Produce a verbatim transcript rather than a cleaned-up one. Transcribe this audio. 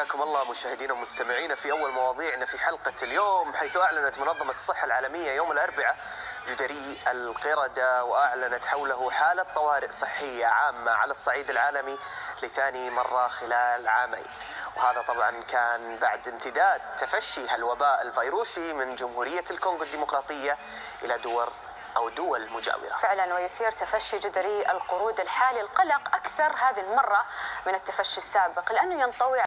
حياكم الله مشاهدينا ومستمعينا في أول مواضيعنا في حلقة اليوم، حيث أعلنت منظمة الصحة العالمية يوم الأربعاء جدري القردة، وأعلنت حوله حالة طوارئ صحية عامة على الصعيد العالمي لثاني مرة خلال عامين. وهذا طبعا كان بعد امتداد تفشي الوباء الفيروسي من جمهورية الكونغو الديمقراطية إلى دول أو دول مجاورة. فعلا، ويثير تفشي جدري القرود الحالي القلق أكثر هذه المرة من التفشي السابق، لأنه ينطوي